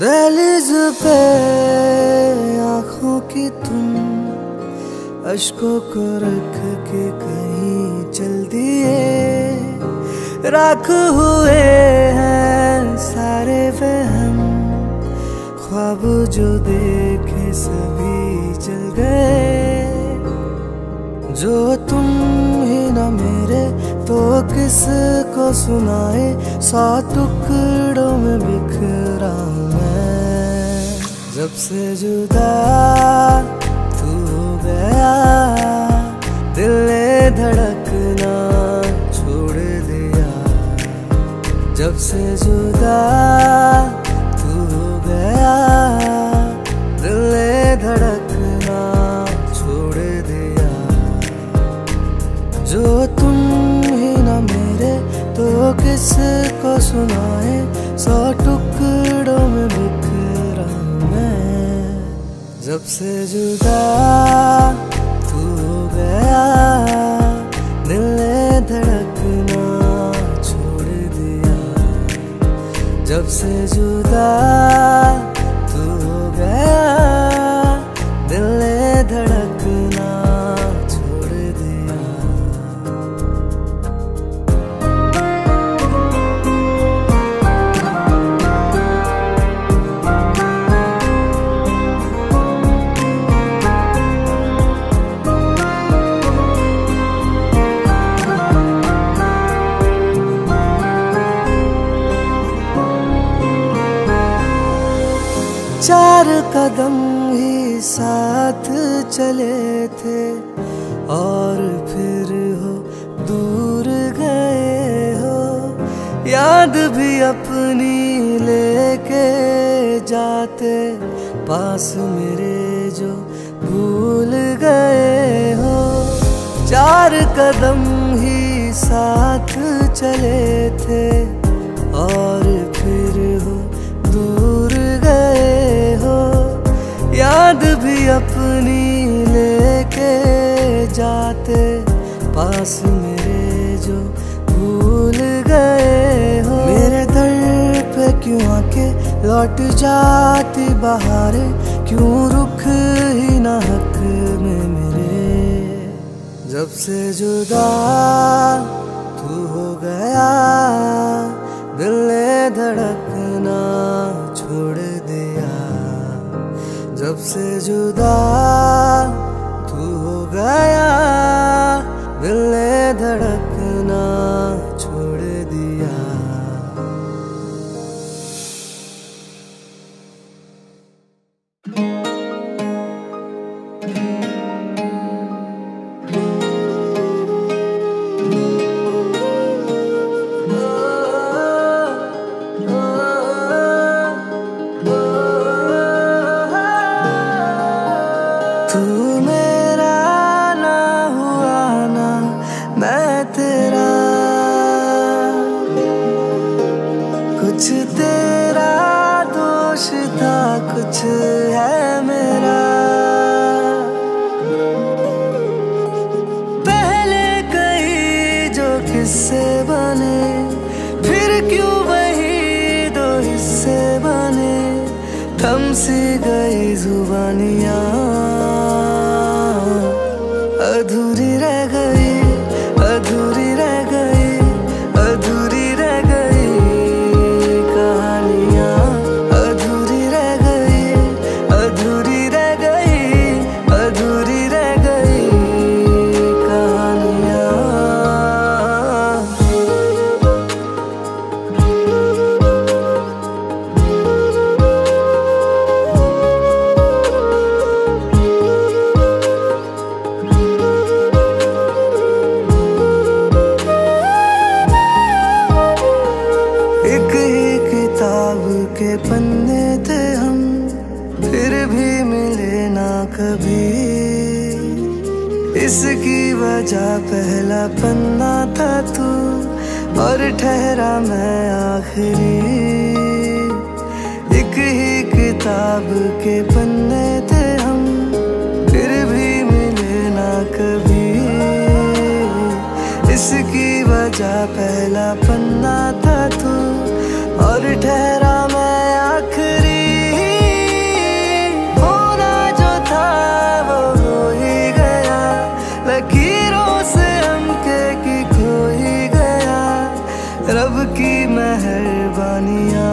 दहलीज पे आँखों की तुम अश्कों को रख के कहीं चल दिए। राख हुए हैं सारे वहम, ख्वाब जो देखे सभी जल गए। जो तुम ही न मेरे तो किसको सुनाए, 100 टुकड़ों में बिखरा हूँ मैं। जब से जुदा तू हो गया, दिल ने धड़कना छोड़ दिया। जब से जुदा तू हो गया, दिल ने धड़कना छोड़ दिया। जो तुम ही न मेरे तो किसको सुनाए, 100 टुकड़ों में बिखरा हूँ मैं। जब से जुदा तू हो गया, दिल ने धड़कना छोड़ दिया। जब से जुदा तू हो गया, दिल ने धड़कना छोड़ दिया। चार कदम ही साथ चले थे और फिर हो दूर गए हो। याद भी अपनी लेके जाते, पास मेरे जो भूल गए हो। चार कदम ही साथ चले थे और फिर हो दूर गए हो। याद भी अपनी लेके जाते, पास मेरे जो भूल गए हो। मेरे दर पे क्यों आके लौट जाती बहारें, क्यों रुख ही ना हक में मेरे। जब से जुदा तू हो गया, दिल ने धड़कना छोड़ दिया। जब से जुदा तू हो गया, दिल ने धड़कना छोड़ दिया। तू मेरा ना हुआ ना मैं तेरा, कुछ तेरा दोष था कुछ है मेरा। पहले कई जो किस्से बने, फिर क्यों वही दो हिस्से बने। थम सी गई जुबानियाँ, अधूरी रह गई, अधूरी रह गई, अधूरी रह गई कहानियाँ। अधूरी रह गई, अधूरी रह गई, अधूरी रह गई कहानियाँ। के पन्ने थे हम, फिर भी मिले ना कभी। इसकी वजह पहला पन्ना था तू और ठहरा मैं आखिरी। एक ही किताब के पन्ने थे हम, फिर भी मिले ना कभी। इसकी वजह पहला पन्ना था तू और ठहरा मैं आखिरी। कहानियाँ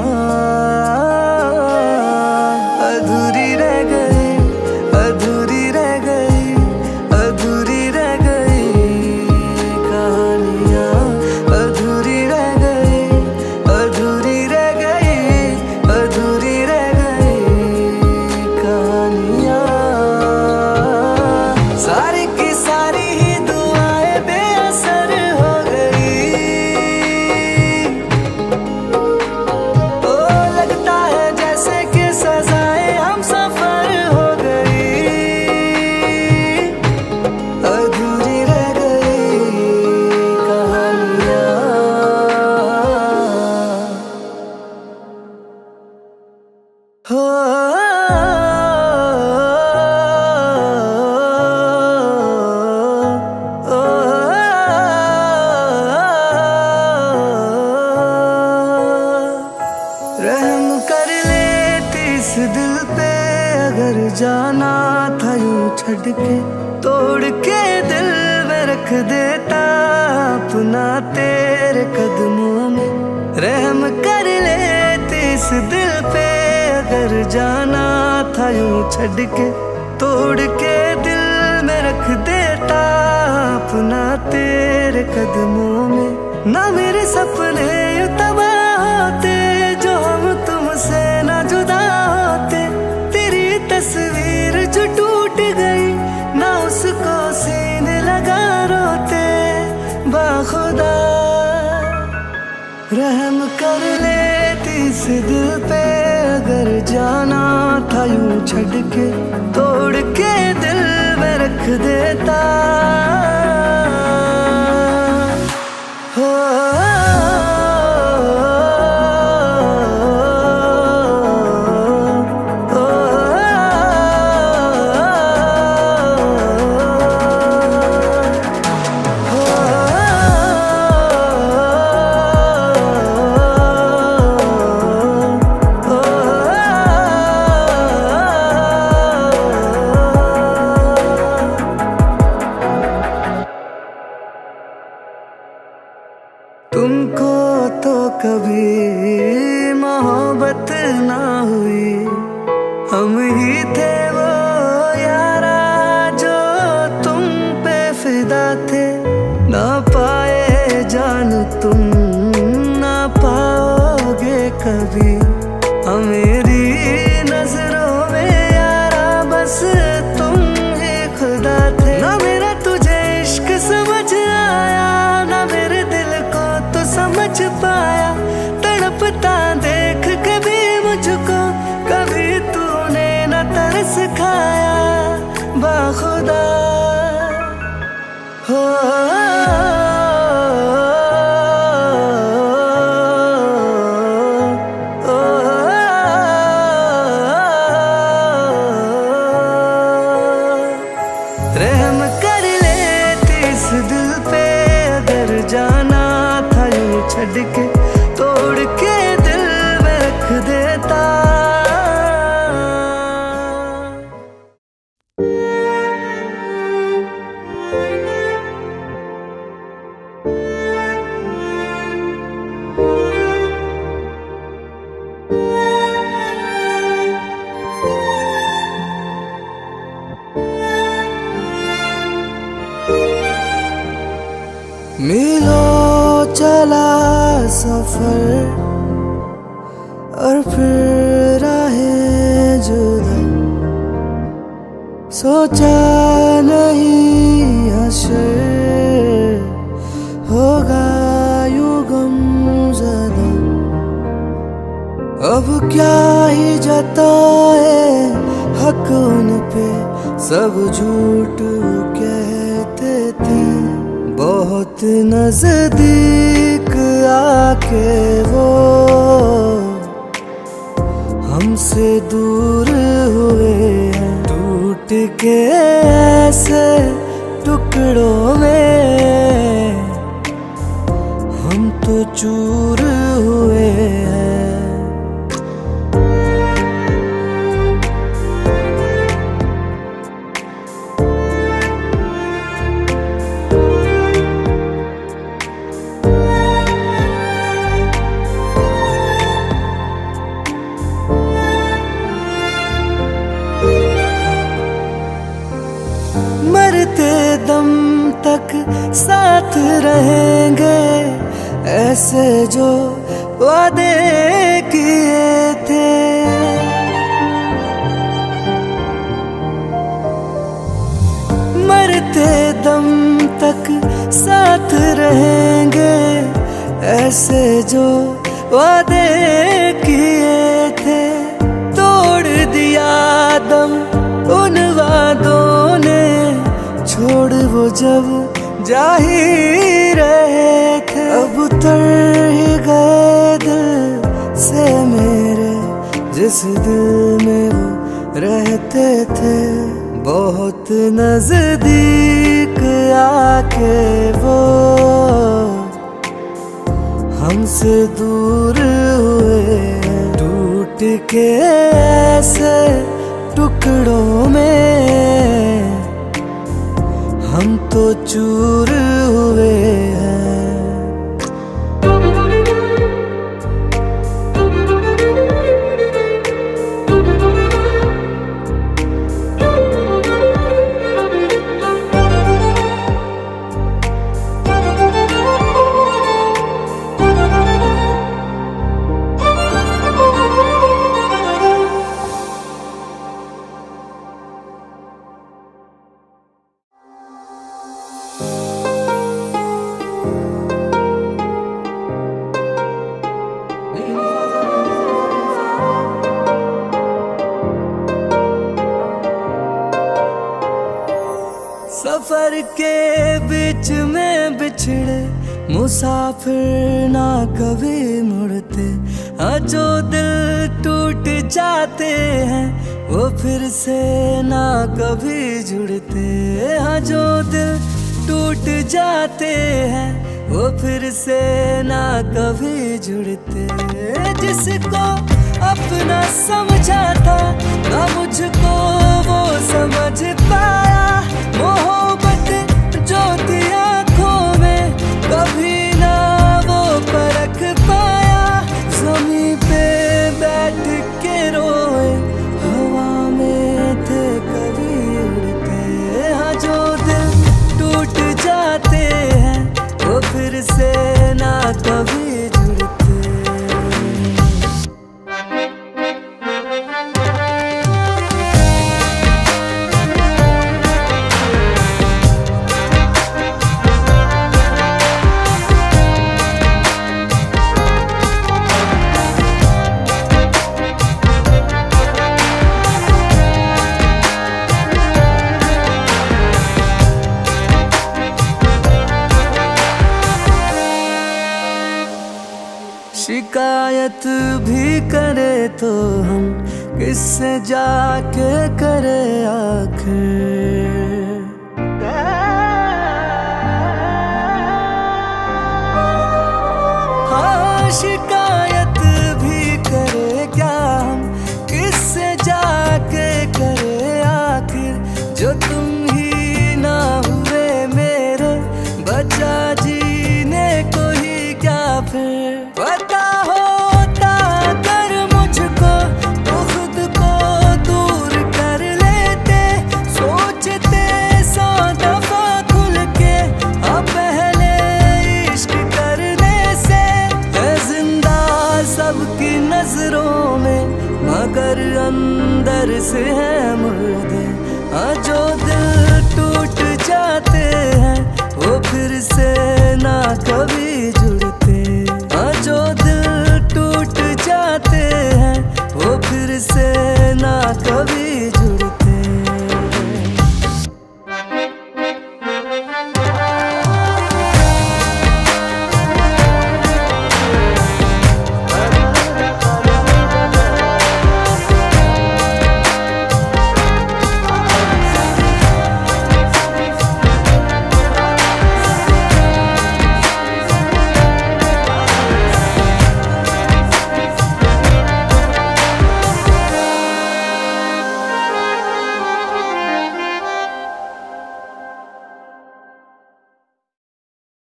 अधूरी रह गई, अधूरी रह गई, अधूरी रह गई कहानियाँ, अधूरी रह गई, अधूरी रह गई, अधूरी रह गई कहानियाँ। सारी की सारी ही दुआएं बेअसर हो गई। ओ लगता है जैसे कि सजाएं हम सफर हो गई। अधूरी रह गई कहानियाँ। हो रहम कर लेती इस दिल पे, अगर जाना था यूं छड़ के, तोड़ के दिल में रख देता अपना तेरे कदमों में। रहम कर लेती इस दिल पे, अगर जाना था यूं छड़ के, तोड़ के दिल में रख देता अपना तेरे कदमों में। ना मेरे सपने यूं तबाह होते जो हम तुमसे ना जुदा होते। तेरी तस्वीर जो टूट गई, ना उसको सीने लगा रोते। बाखुदा रहम कर लेती इस दिल पे, अगर जाना था यूं छड़ के, तोड़ के दिल में रख देता। हो तुमको तो कभी मोहब्बत ना हुई, हम ही थे वो यारा जो तुम पे फिदा थे। ना पाए जान तुम, ना पाओगे कभी। मेरी नजरों में यारा बस तुम ही खुदा थे। ना मेरा तुझे इश्क समझ आया, ना मेरे दिल को तो समझ पाया। तड़पता देख कभी मुझको, कभी तूने न तरस खाया। बाखुदा हो रहम कर लेती इस दिल पे, अगर जाना था यूं छड़ के, तोड़ के दिल में रख देता। मिलो चला सफर और फिर राहें जुदा, सोचा नहीं हश्र होगा यूं गमज़दा। अब क्या ही जताए हक उन पे, सब झूठ कहते थे। बहुत नजदीक आके वो हमसे दूर हुए हैं। टूट के ऐसे टुकड़ों में हम तो चूर हुए हैं। साथ रहेंगे ऐसे जो वादे किए थे। तोड़ दिया दम उन वादों ने, छोड़ वो जब जा ही रहे थे। अब उतर ही गए दिल से मेरे, जिस दिल में वो रहते थे। बहुत नजदीक आके वो हमसे दूर हुए, टूट के ऐसे टुकड़ों में हम तो चूर हुए हैं। सफर के बीच में बिछड़े मुसाफिर ना कभी मुड़ते। हाँ जो दिल टूट जाते हैं वो फिर से ना कभी जुड़ते। हाँ जो दिल टूट जाते हैं वो फिर से ना कभी जुड़ते। जिसको अपना समझा था ना मुझको वो समझ पाया। मोहब्बत जो थी आँखों में कभी ना वो परख पाया। ज़मीं पे बैठ के रोए हवा में थे कभी उड़ते। हाँ जो दिल टूट जाते हैं वो फिर से ना कभी जुड़ते। शिकायत भी करे तो हम किससे जाके करे आखिर। हाँ शिकायत भी करे क्या हम किससे जाके करे आखिर। जो तुम ही ना हुए मेरे बचा जीने को ही क्या फिर। पता होता अगर मुझको तो खुद को दूर कर लेते। सोचते 100 दफा खुल के अब पहले इश्क करने से। है जिंदा सबकी नजरों में मगर अंदर से है मुर्दे। हाँ जो दिल टूट जाते हैं वो फिर से ना कभी जुड़ते। हाँ जो दिल टूट